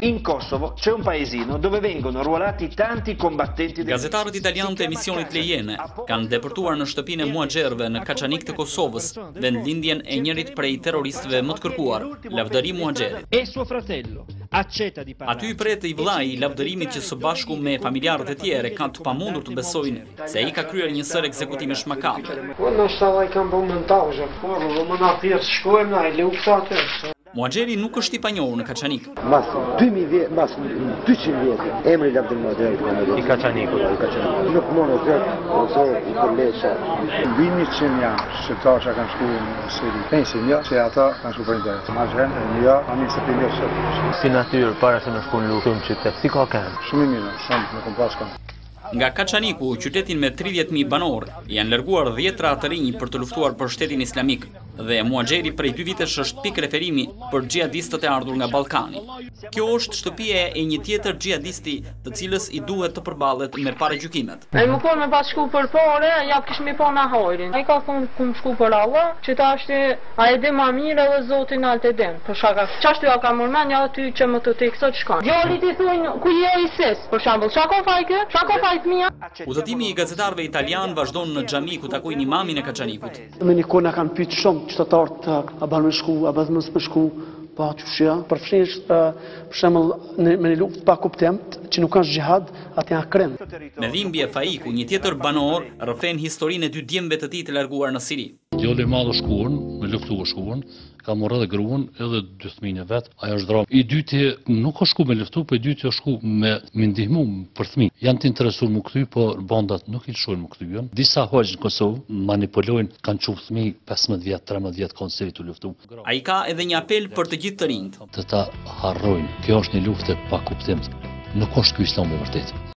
In Kosovo c'è un paesino dove vengono arruolati tanti combattenti del... Gazetarët italianë të emisionit Lejene kanë deportuar në shtëpinë e muaxherëve në Kaçanik të Kosovës vendlindjen e njërit prej terroristëve më të kërkuar, Lavdari Muaxheri. Aty i pret i vllai i lavdërimit që së bashku me familjarët e tjerë kanë të pamundur të besojnë se ai ka kryer një sër ekzekutimesh makabre. Muaxheri nuk është i panjohur në Kaçanik. Mas 2000 vjet, mas 200 vjet, emri Lavdari Muaxheri i Kaçanikut. Nuk mund të ose i kolesha. Vini që janë shqiptarë që kanë shkuar në Siri. Pensin jo, që ata kanë shkuar për interes. Muaxheri jo, ani se për mirë. Si natyrë para se në shkon luftë në qytet, si ka kanë? Shumë mirë, shumë në kompas kanë. Nga Kaçaniku, qytetin me 30.000 banor, janë larguar 10 të rinj për të luftuar për shtetin islamik dhe Muaxheri prej 2 vitesh është pikë referimi për xhihadistët e ardhur nga Ballkani. Kjo është shtëpia e një tjetër xhihadisti, të cilës i duhet të përballet me paragjykimet. Ai më kon me pas shku për pore, ja kishim i pa na hajrin. Ai ka thonë kum shku për Allah, që ta është a e di më mirë edhe Zoti na e den. Për shkak çashtu ja ka mërmend ja aty që më të teksot shkon. Djalit i thonë ku je ISIS, për shembull, çka ka fajkë? Çka ka fajt mia? Udhëtimi i gazetarëve italian vazhdon në xhami ku takojnë imamin e Kaçanikut. Me një kohë na kanë pyet shumë qytetarët a ban me shku, a ban mos me shku, pa çushja, përfshish për shembull me një luftë pa kuptim që nuk është xhihad, atë janë krim. Me dhimbje Faiku, një tjetër banor, rrëfen historinë e 2 djemve të tij të larguar në Siri. Djali i madh shkuan, me luftu shkuan, ka marrë edhe gruan, edhe 2 fëmijë vet. Ajo është drama. I dyti nuk ka shku me luftu, po i dyti është shku me ndihmu për fëmijë. Janë të interesuar më kthy, po bandat nuk i lëshojnë më kthyen. Disa hoxh në Kosovë manipulojnë, kanë çuar fëmijë 15 vjet, 13 vjet kanë se të luftu. Ai ka edhe një apel për të gjithë të rinjt. Të ta harrojnë. Kjo është një luftë pa kuptim. Nuk është ky Islam i vërtetë.